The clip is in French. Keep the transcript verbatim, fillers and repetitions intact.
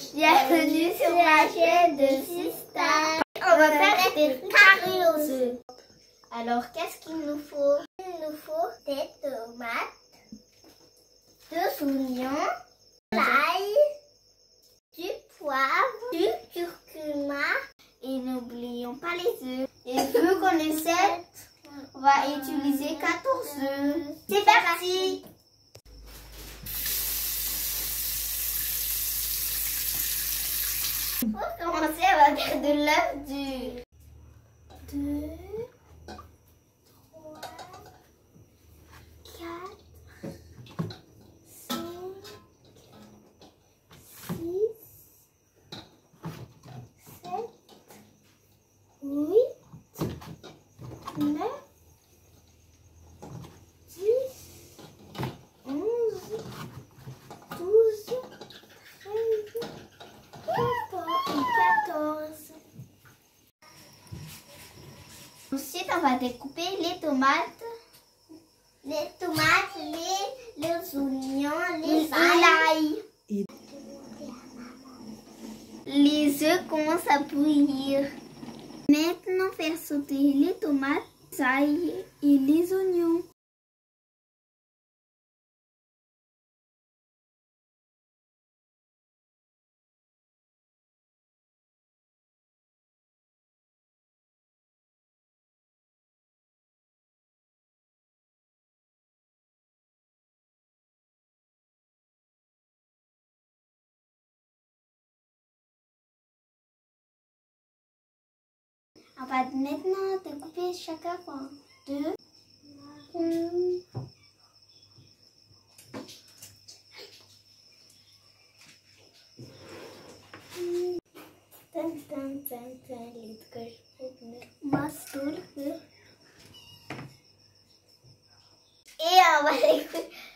Bienvenue sur ma chaîne de Sista. On va faire des carrés aux œufs. Alors, qu'est-ce qu'il nous faut? Il nous faut des tomates, deux oignons, de l'ail, du poivre, du curcuma et n'oublions pas les œufs. Et vu qu'on est sept, on va utiliser quatorze œufs. C'est parti! Pour commencer, on va faire de l'œuf dur. deux, trois, quatre, cinq, six, sept, huit, neuf, dix, onze, douze, treize, quatorze. Ensuite, on va découper les tomates. Les tomates, les, les oignons, les l'ail. Et... les œufs commencent à bouillir. Maintenant, faire sauter les tomates, l'ail et les oignons. On va maintenant découper chacun en deux. Hum. Tan, tan, tan, tan, lite mastur. Et on va découper.